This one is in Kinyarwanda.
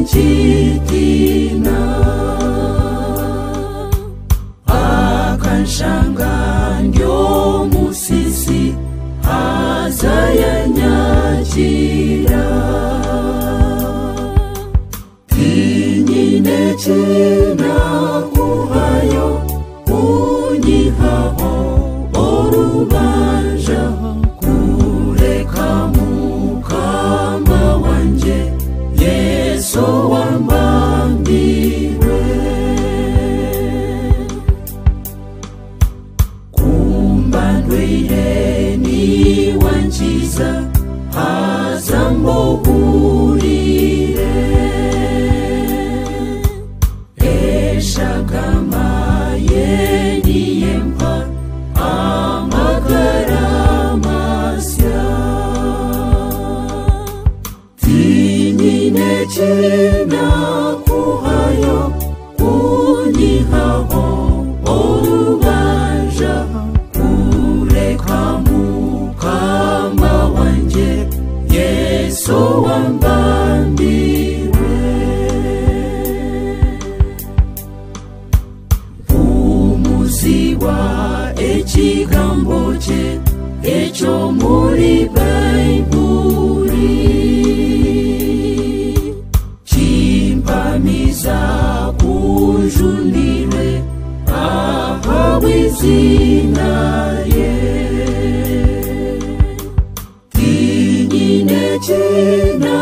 chitina akanshanga ndio musisi azayanyakira tinyine china kuhayo unyihaho orubanja kureka mukama wanje Yesu wambambiwe kumbandwire ni wanchiza azambohurire eshagama yeni yempa amagaramasya tinyine china kuhayo kunyihaho orubanja kureka mukama wanje Yesu wambambiwe umuziwa ekigambo kye ekyo muri Bayibuli chimpamiza kunjunire ahabwizina ye tinyine china